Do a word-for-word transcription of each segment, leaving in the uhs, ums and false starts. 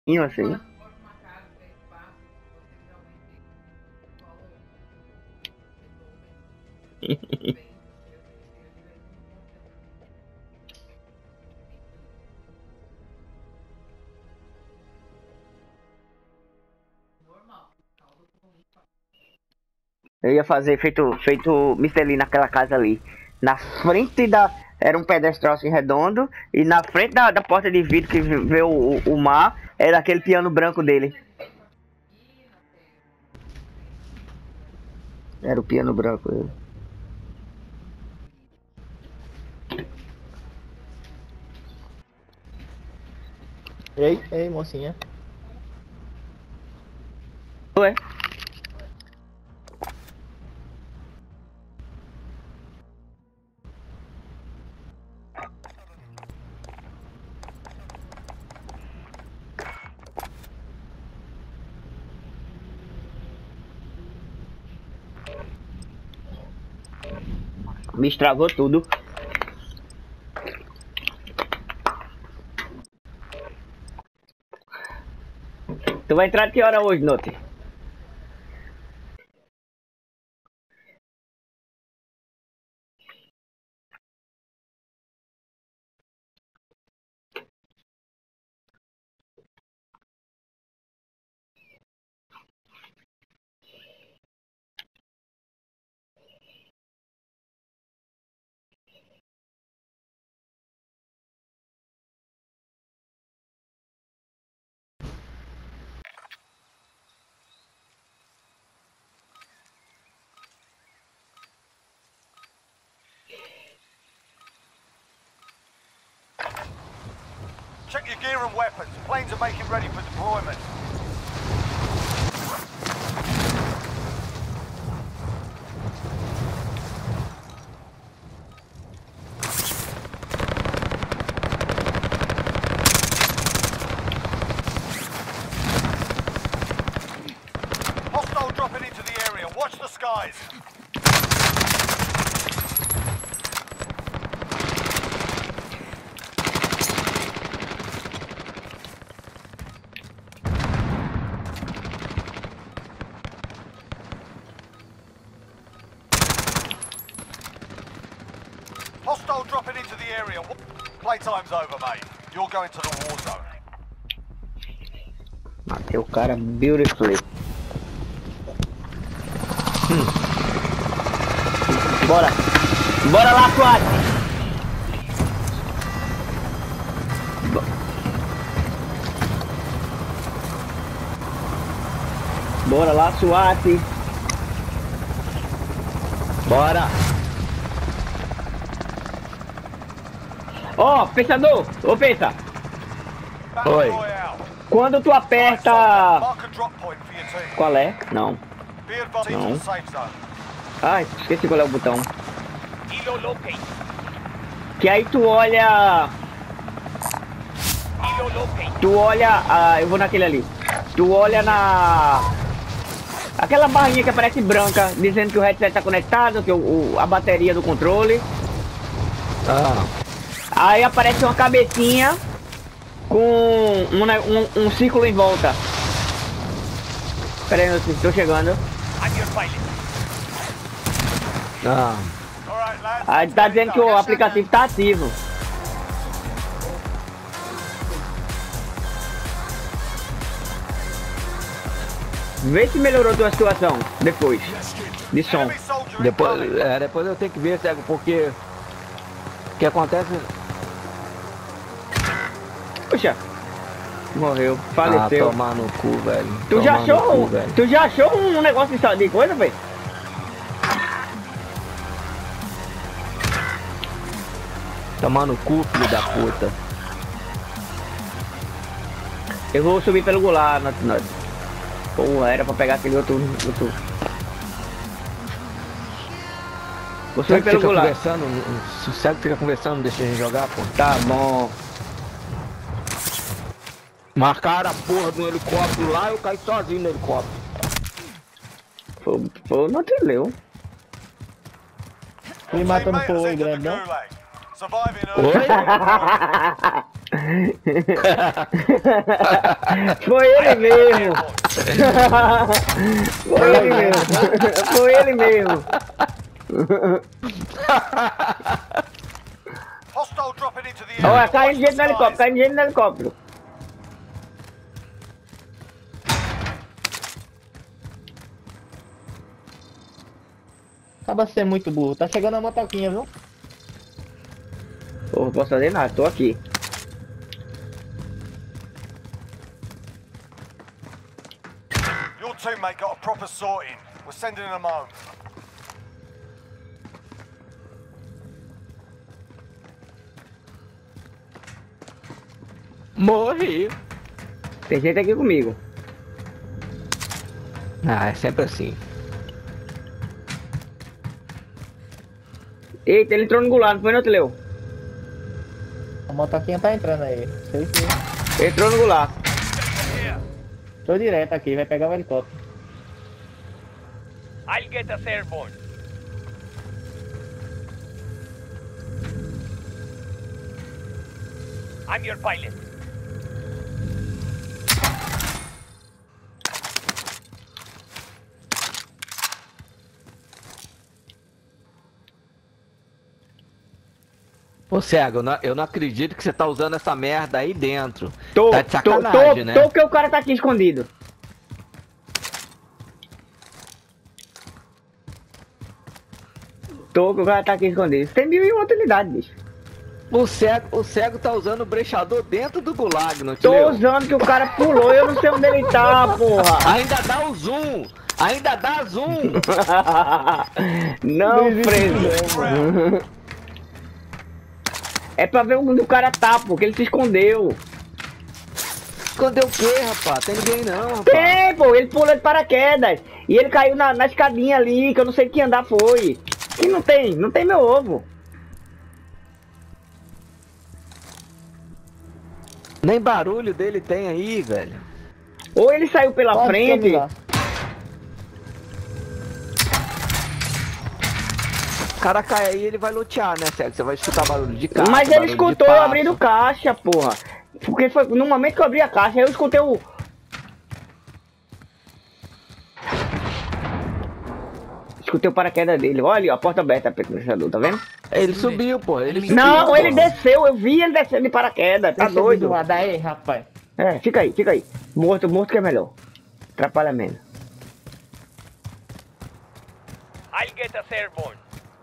assim. Eu ia fazer feito, feito mister Lee naquela casa ali. Na frente da. Era um pedestre assim redondo. E na frente da, da porta de vidro que vê o, o, o mar, era aquele piano branco dele. Era o piano branco dele. Ei, ei, mocinha. Ué? Me estragou tudo. Tu vai entrar de que hora hoje, Note? Check your gear and weapons. Planes are making ready for deployment. Hostile dropping into the area. Watch the skies. Hostile dropping into the area. Playtime's over, mate. You're going to the war zone. Matei o cara beautifully. Hum. Bora! Bora lá, SWAT! Bo Bora lá, SWAT! Bora! Ó, oh, pensador! Ô, pensa! Oi! Quando tu aperta... Qual é? Não. Não. Ai, esqueci qual é o botão. Que aí tu olha... Tu olha... Ah, eu vou naquele ali. Tu olha na... Aquela barrinha que aparece branca, dizendo que o headset tá conectado, que o, o, a bateria do controle. Ah. Aí aparece uma cabecinha com um, um, um círculo em volta. Pera aí, eu estou chegando. Ah. Aí tá dizendo que o aplicativo tá ativo. Vê se melhorou a tua situação depois de som. Depois, é, depois eu tenho que ver, cego, porque o que acontece. Puxa, morreu, faleceu. Ah, tomar no cu, velho. Tu tomar já achou, cu, velho. tu já achou um negócio de coisa, velho? Tomar no cu, filho da puta. Eu vou subir pelo Goulart, Not Not. Porra, era pra pegar aquele outro... outro... Vou subir pelo Goulart. Conversando, o sossego fica conversando, deixa a gente jogar, pô. Tá bom. Marcaram a porra do helicóptero lá e eu caí sozinho no helicóptero. Foi, foi no trilhão. Me matando por oi grande, não? Oi? Foi ele mesmo. Foi ele mesmo. Foi ele mesmo. Hostile dropping into the area. Olha, caindo gente no Watch the helicóptero, skies. caindo gente no helicóptero. Acaba sendo muito burro. Tá chegando a motoquinha, viu? Pô, não posso fazer nada, tô aqui. Your teammate got a proper sorting. We're sending them home. Morri. Tem gente aqui comigo. Ah, é sempre assim. Eita, ele entrou no gulag, não foi não, Teleu? A motoquinha tá entrando aí. Sei sim. Entrou no gulag. Tô direto aqui, vai pegar o helicóptero. I'll get us airborne. I'm your pilot. Ô cego, eu não, eu não acredito que você tá usando essa merda aí dentro. Tô, Tá de tô, sacanagem, tô, né? tô porque o cara tá aqui escondido. Tô que o cara tá aqui escondido. Tem mil e uma utilidade, bicho. O cego, o cego tá usando o brechador dentro do gulag, não te Tô leu? usando que o cara pulou e eu não sei onde ele tá, porra. Ainda dá o zoom! Ainda dá zoom! Não, preso. É pra ver onde o cara tá, porque ele se escondeu. Escondeu o quê, rapaz? Tem ninguém não, rapaz. Tem, pô, ele pulou de paraquedas. E ele caiu na, na escadinha ali, que eu não sei que andar foi. E não tem, não tem meu ovo. Nem barulho dele tem aí, velho. Ou ele saiu pela Pode frente. caminhar. O cara cai aí, ele vai lutear, né, cego? Você vai escutar barulho de caixa. Mas ele barulho de escutou eu passo. abrindo caixa, porra. Porque foi no momento que eu abri a caixa, eu escutei o... Escutei o paraquedas dele. Olha ali, ó, a porta aberta, pensador, tá vendo? Ele subiu, pô. Ele subiu, Não, pô. ele desceu, eu vi ele descendo de paraquedas, tá Deixa eu doido? zoar daí, rapaz. É, fica aí, fica aí. Morto, morto que é melhor. Atrapalha menos. I'll get us airborne.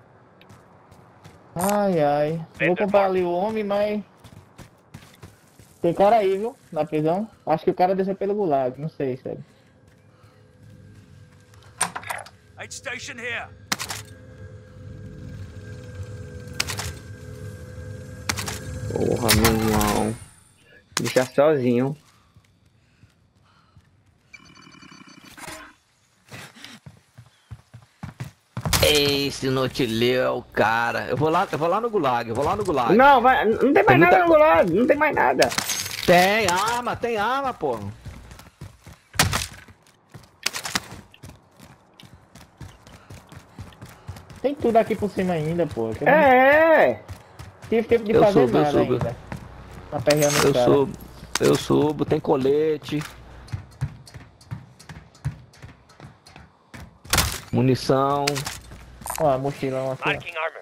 Ai, ai. Vou comprar ali o homem, mas... Tem cara aí, viu? Na prisão. Acho que o cara desceu pelo gulag, não sei, sério. Aid station here. Porra, meu irmão. Deixa sozinho. Esse Notileu é o cara. Eu vou lá, eu vou lá no gulag, eu vou lá no gulag. Não, vai, não tem mais Tem nada muita- no gulag, não tem mais nada. Tem arma, tem arma, pô. Tem tudo aqui por cima ainda, pô. Eu não É, tive tempo de Eu fazer subo, eu nada subo. ainda. Tá perreando Eu os caras. subo, eu subo, tem colete. Munição. Ó, mochilão assim. ó. Marking armor.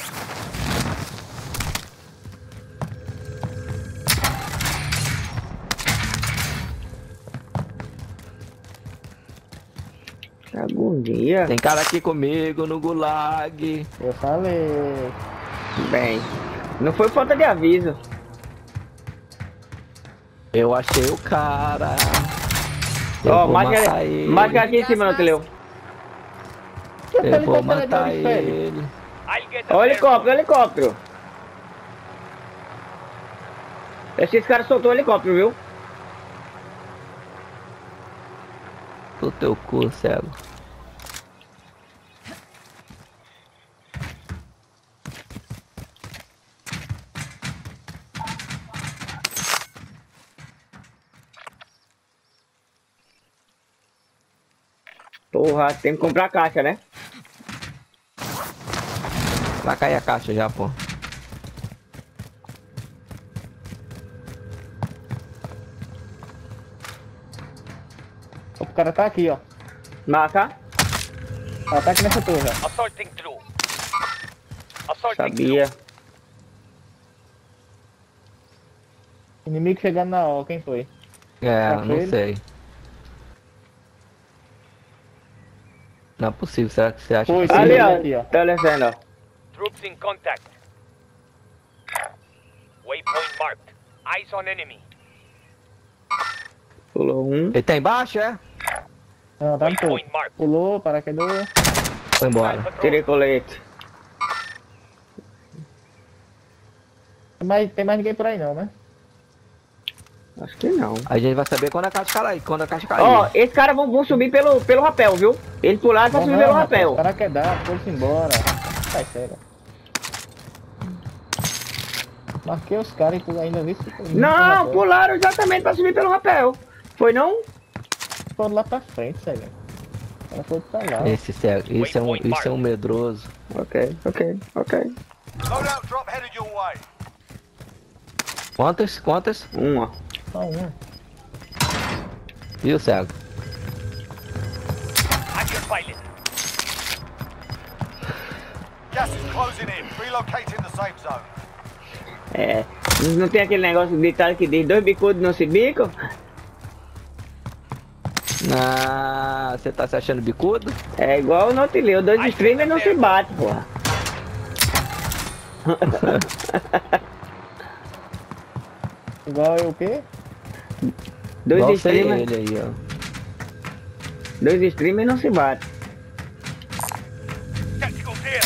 que agonia. Tem cara aqui comigo no gulag. Eu falei. Bem, não foi falta de aviso. Eu achei o cara. Eu Ó, vou marca, matar ele. marca aqui em cima, Notileu. Eu vou Helicóptero é matar de onde, velho? ele. I'll get us Ó, o helicóptero, o airborne. helicóptero. Esses caras soltou o helicóptero, viu? Do teu cu, cego. Porra, tem que comprar caixa, né? Vai cair a caixa já, pô. O cara tá aqui, ó. Marca. Ela tá aqui nessa torre, ó. Assaulting through. Assaulting Sabia. Inimigo chegando na hora, quem foi? É, Tá não ele? sei. Não é possível, será que você acha Foi, que sim. Ali, aqui, ó. ó. Tá descendo, ó. Troops in contact. Waypoint marked. Eyes on enemy. Pulou um. ele tá embaixo, é? Não, tá no topo. Waypoint marked. Pulou, paraquedou. Foi embora. Patrol. Tirei colete. Tem mais, tem mais ninguém por aí não, né? Acho que não. A gente vai saber quando a caixa cair, quando a caixa cair. Ó, esses caras vão, vão subir pelo, pelo rapel, viu? Eles pularam pra Não, subir não, pelo rapaz, rapel. paraquedar, foi-se embora. Sai sério. Marquei os caras e tu ainda vi se... Não, pularam exatamente pra subir pelo rapel. Foi não? Foram lá pra frente, sério. O cara foi pra lá. Esse, cego, isso, é um, isso é um medroso. Ok, ok, ok. Loadout drop headed your way. Quantas? Quantas? Um, ó. Só um. Viu, cego? I'm your pilot. Gas is closing in. Relocating the safe zone. É. Não tem aquele negócio de ditado que diz dois bicudos não se bicam? Ah, você tá se achando bicudo? É igual o Nautilus, dois Ai, streamers não se merda. batem, porra. Igual eu o quê? Dois Igual você e streamers, ele aí, ó. dois streamers não se batem. Tactical clear.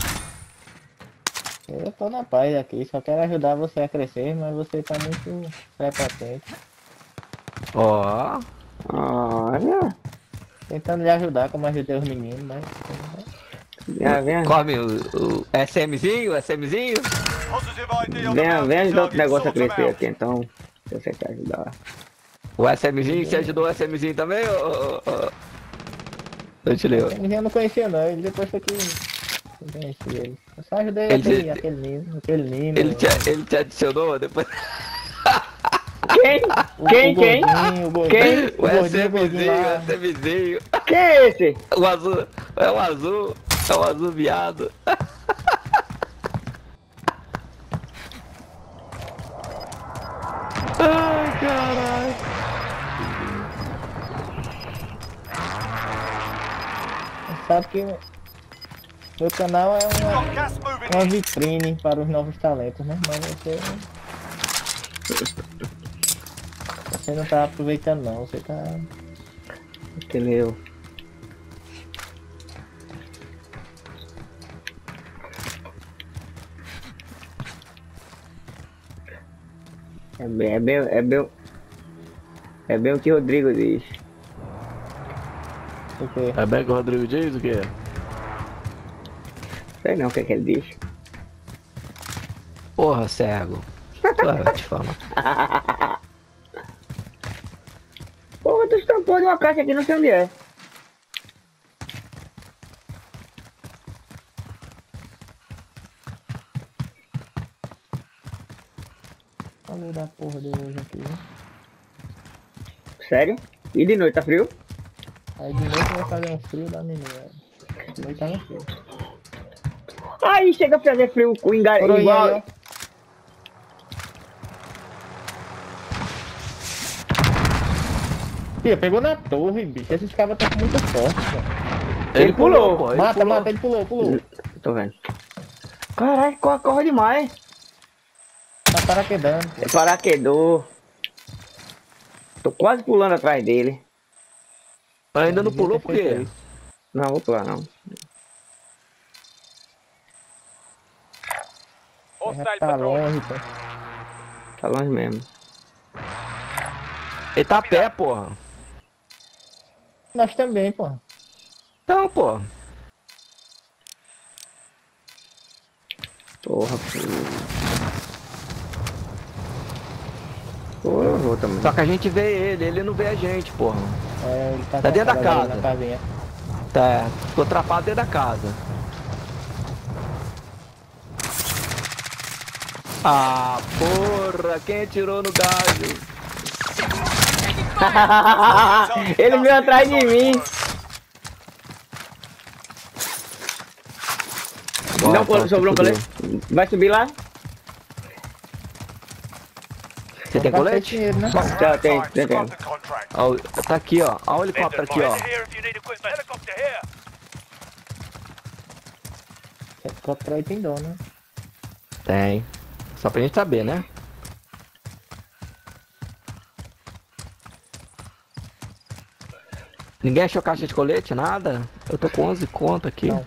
Eu tô na paz aqui, só quero ajudar você a crescer, mas você tá muito prepotente. Ó, Olha, Tentando lhe ajudar, como ajudei os meninos, mas... já vem, come o, o SMzinho, o SMzinho. Positive I D on the vem, mountain vem ajudar outro target. negócio a Sort them crescer out. aqui, então. Se você quer ajudar. O SMzinho, você ajudou o SMzinho também, ô? ô, ô? Eu te leio. Eu não conhecia não, ele depois foi que eu conheci ele. Eu só ajudei Ele- aquele, aquele menino, aquele menino. Ele te, ele te adicionou depois? Quem? o, Quem, o quem? gordinho, o gordinho, Quem? o O gordinho, o gordinho SMzinho, o lá. SMzinho. Quem é esse? O azul, é o azul, é o azul viado. Ai, caralho. Você sabe que o meu canal é uma, Got gas moving uma in. vitrine para os novos talentos, né? Mas você... Você não tá aproveitando não, você tá... Entendeu? É bem, é bem, é bem, é bem o que o Rodrigo diz. Porque É bem que o Rodrigo diz o quê? Sei não o que, é que ele diz. Porra, cego. Ah, eu te falo. Porra, tu estampou de uma caixa aqui, não sei onde é. falei da porra de hoje aqui, né? Sério? E de noite, tá frio? Aí de noite vai fazer um frio da menina. De noite tava frio. Aí chega a fazer frio com enga... Por aí, igual... aí, ó. Tia, pegou na torre, bicho. Esses caras estão com muita sorte, mano. Ele pulou. pô, ele Mata, pulou. mata, ele pulou, pulou. Tô vendo. Caralho, corre, corre demais. Tá paraquedando. É paraquedor. Tô quase pulando atrás dele. Ainda não pulou por quê? Não, vou pular não. Já Hostile tá patrol. longe, pô. Tá longe mesmo. Ele tá a pé, porra. Nós também, pô. Então, porra. Porra, filho. Porra, eu vou também. Só que a gente vê ele, ele não vê a gente, porra. É, ele tá, Tá dentro da atrapalhado aí casa. Na casinha. Tá, ficou atrapado dentro da casa. Ah, porra, quem atirou no galho? Ele veio atrás de mim. Bora, Não, então, sobrou um se colete. Vai subir lá? Você tem colete? Dinheiro, né? Tá, tem, tem, tem. Scrub the contract. Ó, tá aqui, ó. Ó o helicóptero aqui, ó. Vendor here if you need equipment. Helicopter here. Helicóptero aí tem dó, né? Tem. Só pra gente saber, né? Ninguém achou caixa de colete? Nada? Eu tô com onze conto aqui. Não.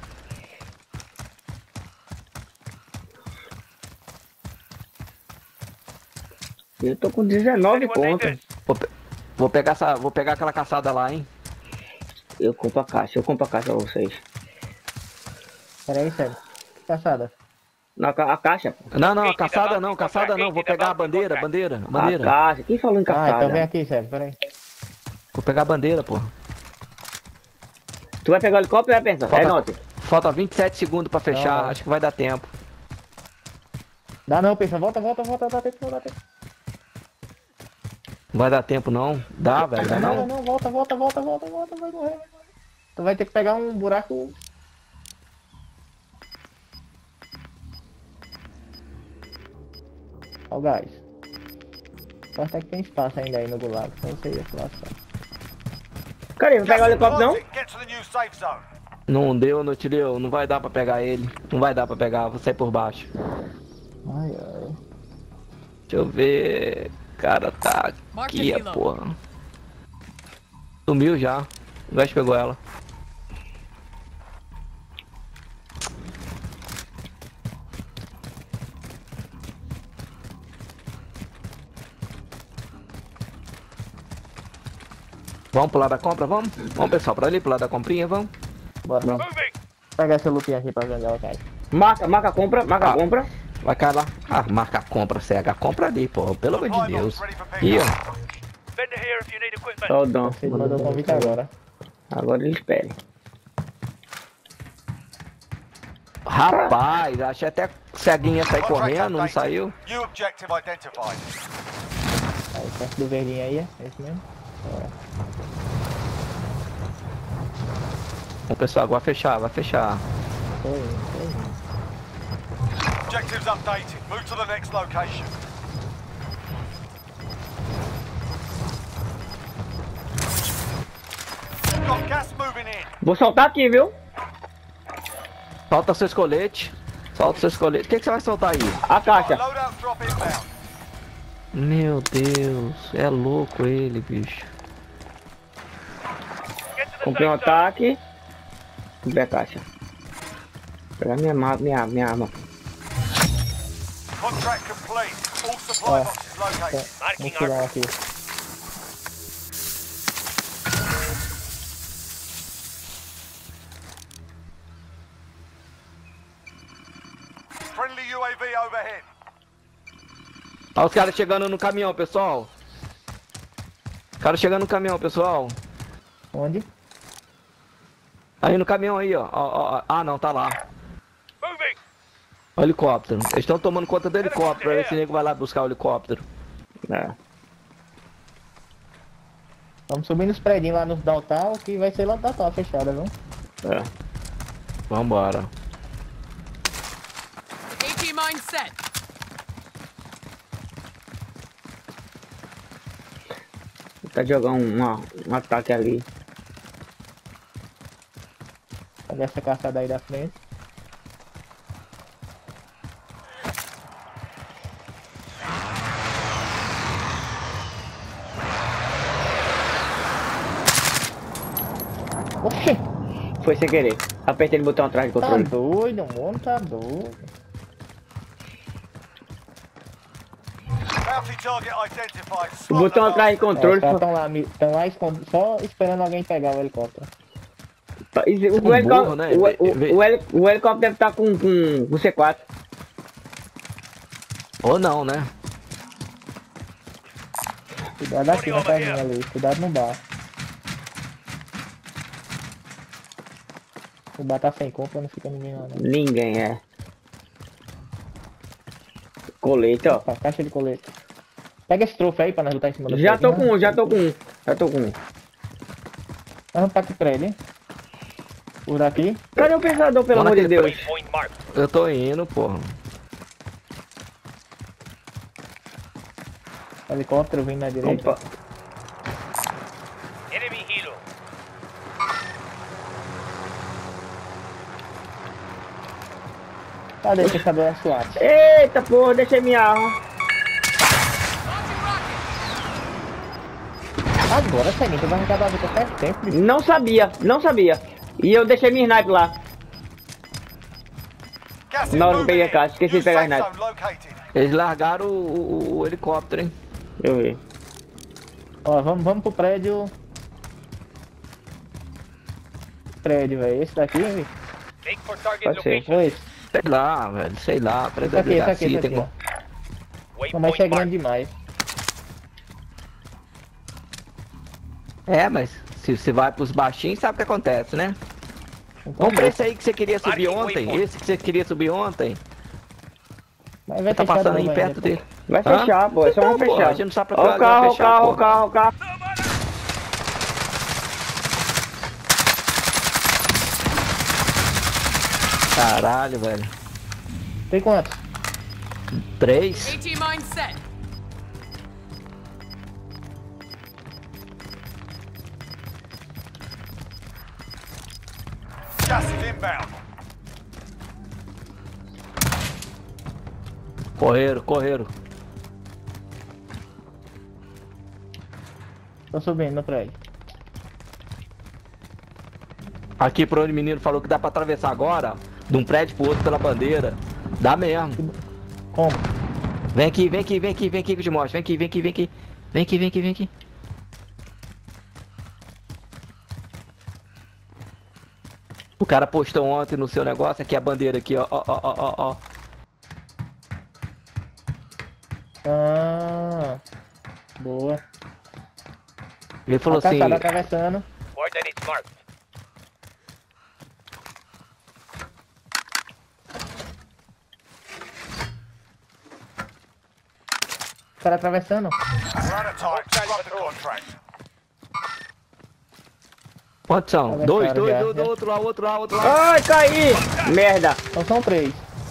Eu tô com dezenove Anyone need contas. this? Vou, pe- vou pegar essa, vou pegar aquela caçada lá, hein? Eu compro a caixa, eu compro a caixa pra vocês. Pera aí, sério. Que caçada? Na ca- a caixa, pô. Não, não, caçada não, caçada não. Vou pegar a bandeira, bandeira, A bandeira. caixa. Quem falou em Ah, então vem caçada? aqui, sério. Pera aí. Vou pegar a bandeira, pô. Tu vai pegar o helicóptero e vai pensar. É, Falta, Note. falta vinte e sete segundos pra fechar. Não, não. Acho que vai dar tempo. Dá não, pensa. Volta, volta, volta. Dá tempo, dá tempo. Não vai dar tempo não. Dá, velho, dá Não, não. não, volta, volta, volta, volta, volta. Vai morrer, vai morrer. Tu vai ter que pegar um buraco. Ó o gás. Só até que tem espaço ainda aí no gulag. Só você ia lascar. Cadê? Vai pegar o helicóptero não? Get to the new safe zone. Não deu, não te deu. Não vai dar pra pegar ele. Não vai dar pra pegar. Vou sair por baixo. Ai, ai. Deixa eu ver. Cara, tá aqui, a porra. Sumiu já. O Gás pegou ela. Vamos pro lado da compra, vamos? Vamos, pessoal, pra ali, pro lado da comprinha, vamos? Bora. Não. Moving. Pega esse lupinho aqui pra vender, cara. Marca, marca a compra, marca a Ah. compra. Vai cair lá. Ah, marca a compra, cega a compra ali, pô. Pelo amor de Deus. Ih, ó. Vendor here if you need equipment. Ó o Dom. Você mandou o convite agora. Agora ele espera. Rapaz, achei até que ceguinha ia sair Contract correndo, não updated. saiu. New objective identified. Aí, perto do verdinho aí, é esse mesmo? O pessoal, agora vai fechar, vai fechar. Tô indo, tô indo. Objectives updated. Move to the next location. Got gas moving in. Vou soltar aqui, viu? Solta seus coletes. Solta seus coletes. O que, que você vai soltar aí? A caixa. Loadout drop inbound. Meu Deus, é louco ele, bicho. Get to the Comprei um safe zone. ataque. Comprei a caixa. Vou pegar minha, ma- minha, minha arma. Contract complete. All supply Oh. boxes located. Marking Vamos tirar our aqui. Friendly U A V overhead. Olha os caras chegando no caminhão, pessoal. Os caras chegando no caminhão, pessoal. Onde? Aí no caminhão aí, ó. Ó, ó, ó. Ah, não, tá lá. moving. O helicóptero. Eles estão tomando conta do helicóptero. Pra ver se o nego vai lá buscar o helicóptero. É. Vamos subir nos prédios lá nos downtown, que vai ser lá no downtown fechada, viu? É. Vambora. AT mine set. Vou tentar jogar um, uma- um ataque ali. Olha essa caçada aí da frente. Oxê! Foi sem querer. Apertei o botão atrás do Tá controle. doido, mano, tá doido. Bounty target identified. O Slot botão the atrás do É, os controle. caras tão lá, mi- tão lá escondidos, só esperando alguém pegar o helicóptero. E O, Um o, helicóptero, burro, né? o, Vê- o- vê- o heli- o helicóptero deve estar com, com, com C quatro. Ou não, né? Cuidado aqui na Over here. casinha ali, cuidado no bar. O bar tá sem compra, não fica ninguém lá não. Ninguém é. Colete, ó. Opa, caixa de colete. Pega esse troféu aí pra nós lutar em cima do Já prédio, tô né? com um, já tô com um. Já tô com um. Vamos pra que prédio, hein? Por aqui. Cadê o pensador, pelo Vamos amor de naquele Deus? Point marked. Eu tô indo, porra. Helicóptero vindo na direita. Opa. Enemy helo. Cadê o pensador da SWAT? Eita porra, deixei minha arma. Agora, Celinho, tu vai arrancar a vida faz tempo, bicho. Não sabia, não sabia. E eu deixei minha sniper lá. Gas is Na hora que eu moving peguei a in. caixa, esqueci New de pegar a safe sniper. zone located. Eles largaram o, o- o helicóptero, hein? Deixa eu ver. Ó, vamos, vamos pro prédio. Prédio, velho. Esse daqui, hein, velho? Make for target Pode ser. location. Ou esse? Sei lá, velho. Sei lá. Parece Esse aqui, esse aqui, delegacia, esse tem aqui. como- Não, mas isso é Waypoint grande marked. demais. É, mas se você vai pros baixinhos, sabe o que acontece, né? Então, Compra esse aí que você queria subir Marking ontem. waypoint. Esse que você queria subir ontem. mas vai Tá fechar passando não, aí vai, perto né, dele. Vai Hã? fechar, pô. É só Então, uma pô, fechar. a gente não sabe pra que Ó hora o vai carro, o fechar, carro, pô. o carro, o carro. Caralho, velho. pô? Tem quantos? Três? AT mine set. Gas is inbound. Correram, correram. Tô subindo no prédio. Aqui pro onde o menino falou que dá pra atravessar agora, de um prédio pro outro pela bandeira. Dá mesmo. Como? Vem aqui, vem aqui, vem aqui, vem aqui que eu te mostro. Vem aqui, vem aqui, vem aqui. Vem aqui, vem aqui, vem aqui. O cara postou ontem no seu negócio, aqui a bandeira aqui, ó, ó, ó, ó, ó, ó. Ah, boa. Ele falou Tá assim, caçado atravessando. Coordinates marked. O cara atravessando. We're out of time. Drop the contract. quantos são? Atravessaram Dois, dois, já, dois, já. do outro lá, outro lá, outro lá. Ai, caí! Merda! Então são três.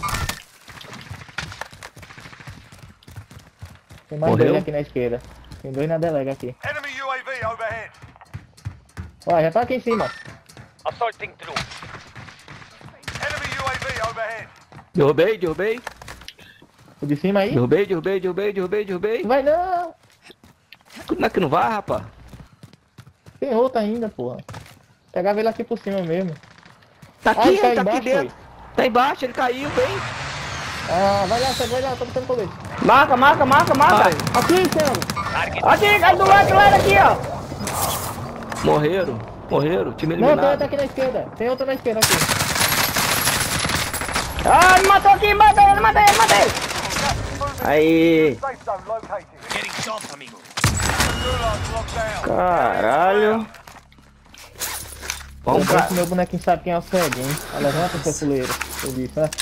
Tem mais Morreu? dois aqui na esquerda. Tem dois na delega aqui. Enemy U A V overhead. Ó, já tá aqui em cima. Assaulting through. Enemy U A V overhead. Derrubei, derrubei, O de cima aí? derrubei, derrubei, derrubei, derrubei, derrubei. Não vai não. Como é que não vai, rapaz? Tem outro ainda, porra. Pegava ele aqui por cima mesmo. Tá Ah, aqui, ele tá ele tá aqui embaixo, dentro. Tá embaixo, ele caiu, bem. Ah, vai lá, você vai lá, tô botando colete. Marca, marca, marca, marca! Ai, Aqui, Céu. Target Aqui, cara, do outro lado aqui, ó! morreram, morreram, time Não, tem outro eliminado. aqui na esquerda. Tem outro na esquerda aqui. Ah, me matou aqui, matei ele, matei ele, matei ele! Aí, Safe zone located. getting shot, amigo. Gulag's locked down. caralho! Vamos, Vamos ver se meu bonequinho sabe quem é o ceguinho, hein? Ah, levanta seu fuleiro. Eu disse, né?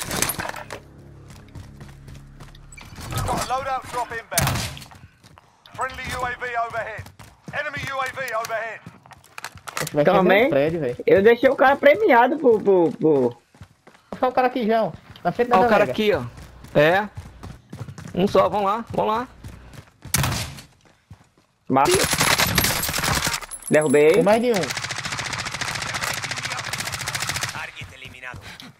Got a loadout drop inbound. Friendly U A V overhead. Enemy U A V overhead. Esse vai Também? ser no prédio, velho. Eu deixei o cara premiado por... por, por... Olha o cara aqui, João. Na frente da Olha o cara delega. aqui, ó. É. Um só, vamos lá, vamos lá. Marca. Tem Derrubei. mais de um. Target eliminado.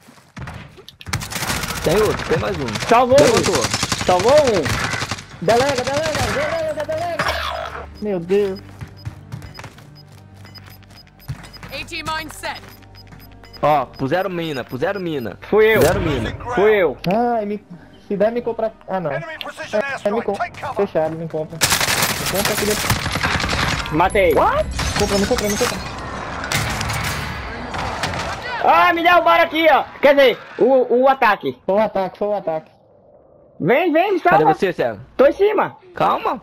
Tem outro, tem mais um. Salvou um. Levantou. Salvou um. Delega, delega, delega, delega. Meu Deus. AT mine set. Ó, puseram mina, puseram mina. Fui eu. Puseram mina. Losing ground. Fui eu. Ai, me... se der, me compra. Ah, não. Enemy precision É, me airstrike. compra. Take cover. Fechado, me compra. Me compra aqui dentro. Matei. Compra, me compra, me compra. Ah, me derrubaram aqui, ó. Quer dizer, o, o ataque. Foi o ataque, foi o ataque. Vem, vem, me Cadê salva. você, Cego? Tô em cima. Calma.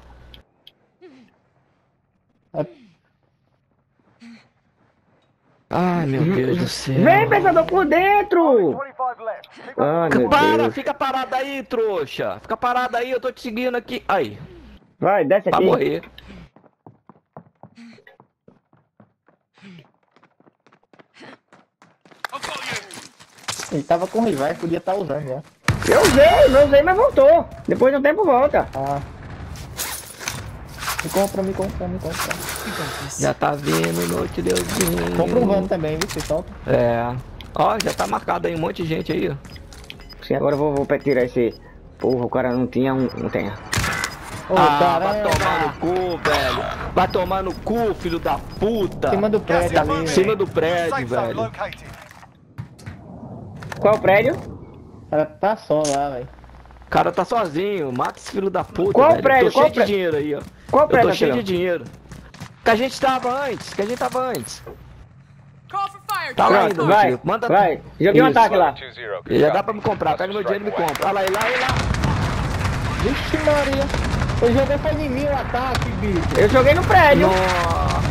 Ai, meu Deus do céu. Vem, pensador, por dentro. twenty-five left. Keep Ah, meu Para, Deus. fica parado aí, trouxa. Fica parado aí, eu tô te seguindo aqui. Aí. Vai, desce Pra aqui. morrer. Ele tava com rivais, podia estar usando já. Eu usei, eu usei, mas voltou. Depois de um tempo volta. Ah. Me compra, me compra, me compra. Já tá vindo, noite, Deusinho. Compra um vano também, viu? Você solta. É. Ó, já tá marcado aí um monte de gente aí, ó. Sim, agora eu vou, vou tirar esse... Porra, o cara não tinha um... Não tem. Ô, Ah, caramba. vai tomar no cu, velho. Vai tomar no cu, filho da puta. Em cima do prédio Tá ali. Em né? cima do prédio, Safe zone velho. located. Qual prédio? O cara tá só lá, velho. O cara tá sozinho, mata esse filho da puta, Qual velho. prédio? Eu tô Qual cheio pré- de dinheiro aí, ó. Qual Eu prédio, tô cheio Atirão? de dinheiro. Que a gente tava antes, que a gente tava antes. Call for fire. Tá lá Target ainda, Pronto, meu vai. tio. Manda Vai. Joguei um Isso. ataque lá. Já dá pra me comprar, pega meu dinheiro e me compra. Olha lá, ele lá, ele lá. Vixe Maria. Eu joguei foi em mim o ataque, bicho. Eu joguei no prédio. Nossa.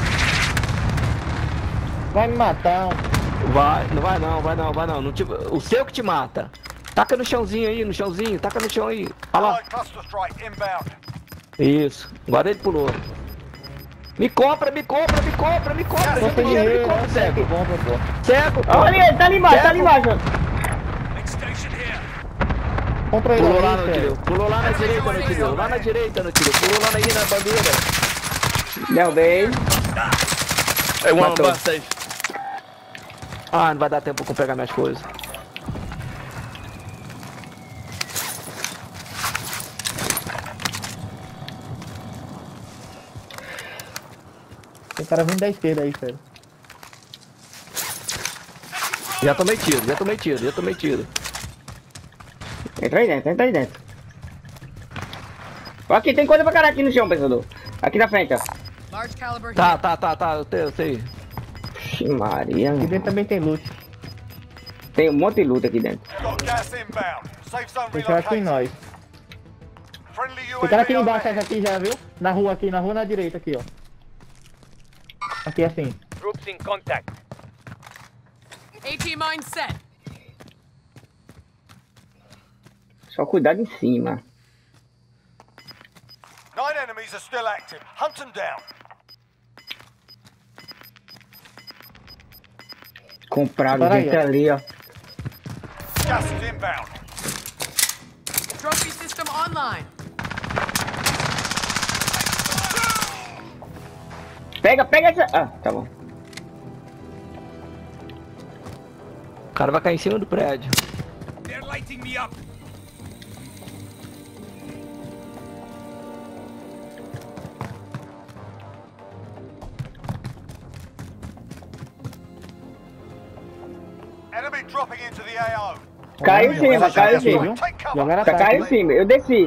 Vai me matar. Vai, não vai não, vai não, vai não. não te... O seu que te mata. Taca no chãozinho aí, no chãozinho, taca no chão aí. Olha lá. Allied cluster strike inbound. Isso, agora ele pulou. Me compra, me compra, me compra, me compra. Você Junta tem dinheiro, me dinheiro, compra, né? cego. Que compra, pô. Cego, pô. Olha ele, tá ali embaixo, tá ali embaixo. Compra ele Pulou lá aí, no sério. tiro, pulou lá na direita no tiro, lá na direita no tiro, pulou lá aí na bandeira. Derrubei. Matou. Ah, não vai dar tempo pra pegar minhas coisas. Tem cara vindo da esquerda aí, sério. Já tomei tiro, já tomei tiro, já tomei tiro. Entra aí dentro, entra aí dentro. Ó, aqui, tem coisa pra caralho aqui no chão, pensador. Aqui na frente, ó. Large caliber here. Tá, tá, tá, tá, eu sei, eu sei. Ixi, Maria. Aqui dentro também tem loot. Tem um monte de luta aqui dentro. Got gas inbound. Safe zone Tem cara aqui em relocated. nós. Friendly Tem cara aqui U A V embaixo, overhead. essa aqui já viu? Na rua aqui, na rua na direita aqui, ó. Aqui assim. Troops in contact. AT mine set. Só cuidado em cima. Nine enemies are still active. Hunt them down. Compraram Para aí, gente ó. ali, ó. Gas is inbound. Trophy system online. Pega, pega essa... Ah, tá bom. O cara vai cair em cima do prédio. They're lighting me up. Enemy dropping into the A O. Caiu em cima, caiu em Aqui, cima. viu? Take cover. Jogaram Tá, ataque. caiu em cima, eu desci.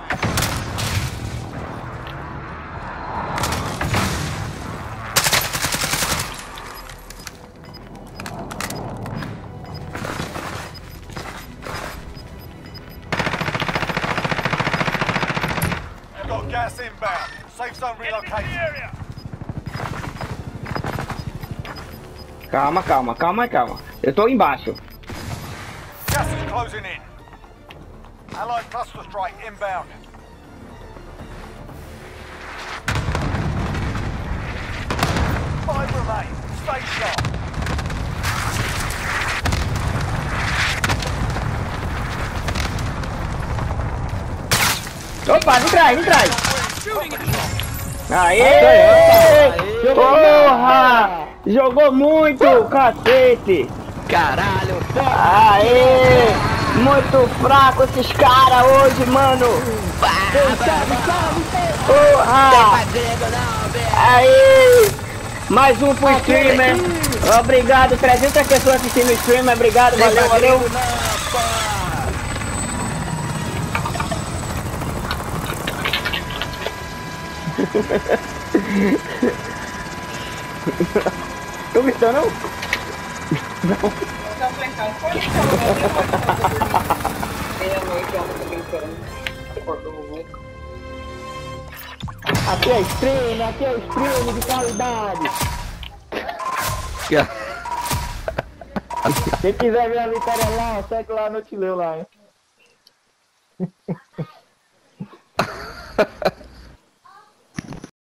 Got gas inbound. Safe zone relocated. Calma, calma, calma, calma. Eu tô embaixo. Gas is closing in. Allied cluster strike inbound. Five remain. Stay sharp. Opa, me traz, me traz. Shooting at Aê! Porra! Jogou muito, cacete! Caralho, Aê! Muito fraco esses caras hoje, mano! Porra! Aê! Mais um pro streamer! Obrigado, trezentas pessoas assistindo o streamer, obrigado, valeu, valeu! Tô gritando, não? Aqui é stream, aqui é stream de qualidade. Quem quiser ver a vitória lá, segue lá no Tileu lá, hein.